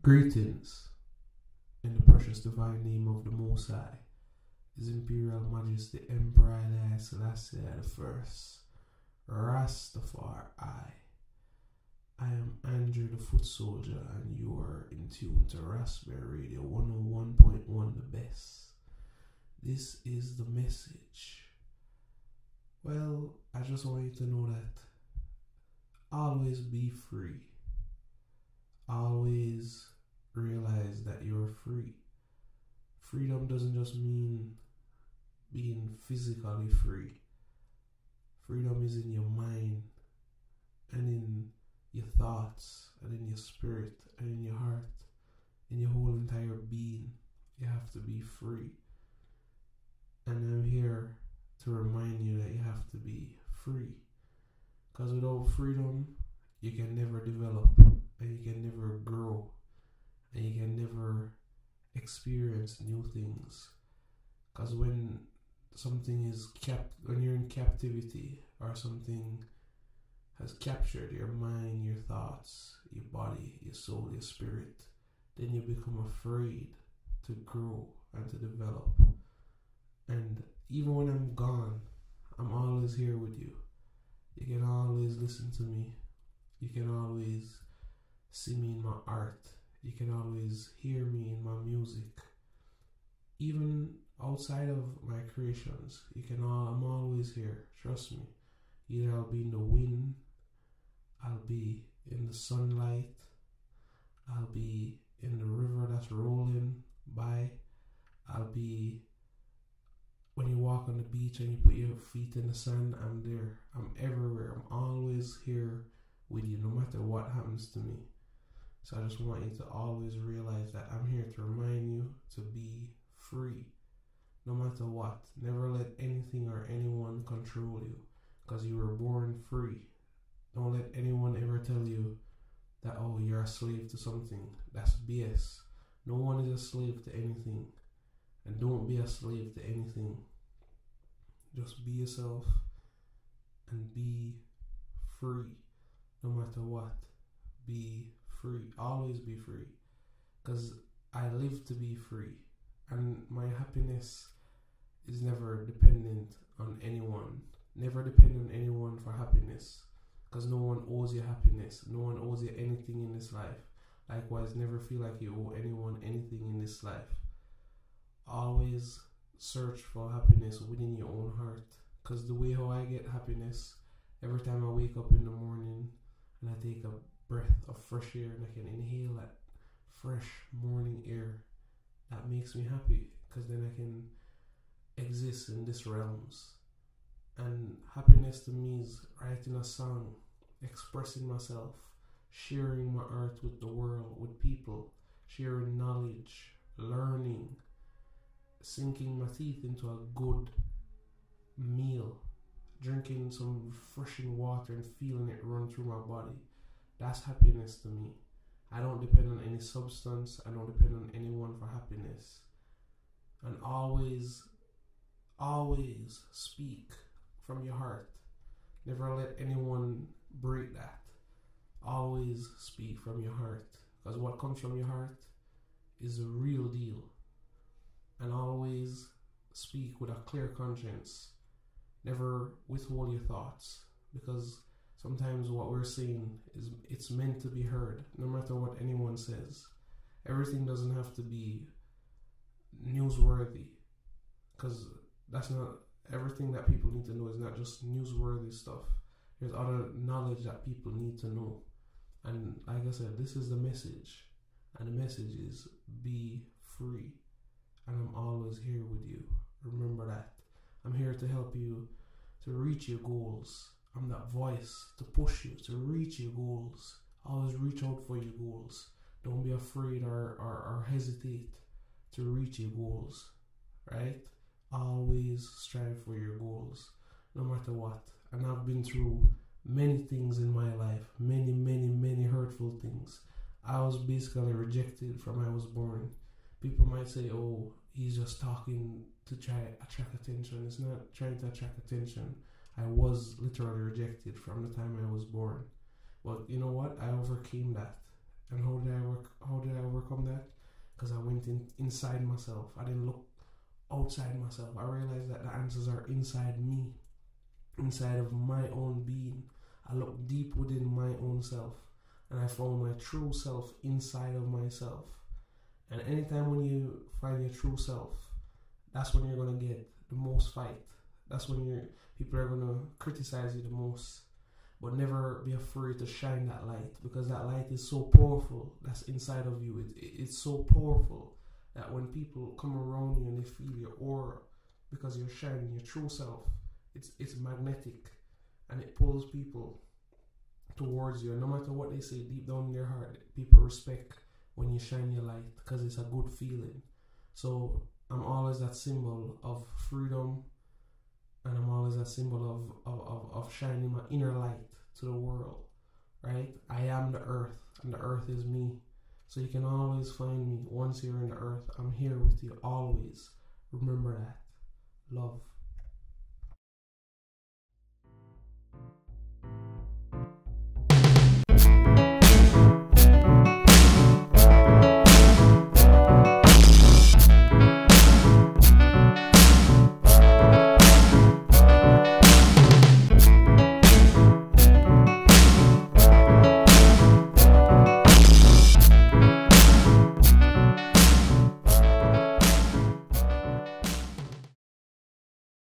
Greetings, in the precious divine name of the Most High, His Imperial Majesty Emperor Haile Selassie I, Ras-Berry. I am Andrew the Foot Soldier, and you are in tune to Ras-Berry Radio 101.1 the best. This is the message. Well, I just want you to know that always be free. Always realize that you're free. Freedom doesn't just mean being physically free. Freedom is in your mind and in your thoughts and in your spirit and in your heart, in your whole entire being. You have to be free. And I'm here to remind you that you have to be free. Because without freedom, you can never develop, and you can never grow, and you can never experience new things. Because when something is when you're in captivity, or something has captured your mind, your thoughts, your body, your soul, your spirit, then you become afraid to grow and to develop. And even when I'm gone, I'm always here with you. You can always listen to me. You can always see me in my art. You can always hear me in my music. Even outside of my creations, I'm always here. Trust me. Either I'll be in the wind, I'll be in the sunlight, I'll be in the river that's rolling by, I'll be when you walk on the beach and you put your feet in the sand. I'm there. I'm everywhere. I'm always here with you, no matter what happens to me. So I just want you to always realize that I'm here to remind you to be free, no matter what. Never let anything or anyone control you, because you were born free. Don't let anyone ever tell you that, oh, you're a slave to something. That's BS. No one is a slave to anything. And don't be a slave to anything. Just be yourself and be free. No matter what. Be free. Always be free. Because I live to be free. And my happiness is never dependent on anyone. Never depend on anyone for happiness. Because no one owes you happiness. No one owes you anything in this life. Likewise, never feel like you owe anyone anything in this life. Always search for happiness within your own heart. Because the way how I get happiness, every time I wake up in the morning and I take a breath of fresh air and I can inhale that fresh morning air, that makes me happy. Because then I can exist in these realms. And happiness to me is writing a song, expressing myself, sharing my art with the world, with people, sharing knowledge, learning, sinking my teeth into a good meal, drinking some refreshing water and feeling it run through my body. That's happiness to me. I don't depend on any substance. I don't depend on anyone for happiness. And always speak from your heart. Never let anyone break that. Always speak from your heart. Because what comes from your heart is the real deal. And always speak with a clear conscience. Never withhold your thoughts, because sometimes what we're saying it's meant to be heard, no matter what anyone says. Everything doesn't have to be newsworthy, because that's not everything that people need to know. Is not just newsworthy stuff. There's other knowledge that people need to know. And like I said, this is the message, and the message is be free. And I'm always here with you. Remember that. I'm here to help you to reach your goals. I'm that voice to push you to reach your goals. Always reach out for your goals. Don't be afraid or hesitate to reach your goals. Right? Always strive for your goals, no matter what. And I've been through many things in my life. Many hurtful things. I was basically rejected from I was born. People might say, oh, he's just talking to try attract attention. It's not trying to attract attention. I was literally rejected from the time I was born. But you know what? I overcame that. And how did I overcome that? Because I went inside myself. I didn't look outside myself. I realized that the answers are inside me, inside of my own being. I looked deep within my own self, and I found my true self inside of myself. And anytime when you find your true self, that's when you're gonna get the most fight. That's when people are gonna criticize you the most. But never be afraid to shine that light, because that light is so powerful. That's inside of you. It's so powerful that when people come around you and they feel your aura, because you're shining your true self, it's magnetic, and it pulls people towards you. And no matter what they say, deep down in their heart, people respect when you shine your light, because it's a good feeling. So I'm always that symbol of freedom, and I'm always that symbol of shining my inner light to the world, right? I am the earth, and the earth is me. So you can always find me once you're in the earth. I'm here with you always. Remember that. Love.